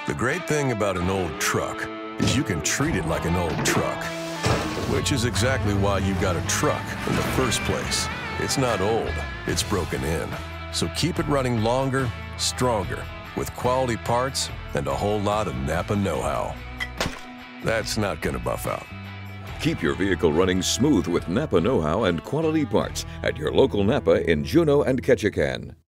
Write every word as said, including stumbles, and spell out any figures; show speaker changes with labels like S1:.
S1: The great thing about an old truck is you can treat it like an old truck, which is exactly why you got a truck in the first place. It's not old, it's broken in. So keep it running longer, stronger, with quality parts and a whole lot of NAPA know-how. That's not gonna buff out.
S2: Keep your vehicle running smooth with NAPA know-how and quality parts at your local NAPA in Juneau and Ketchikan.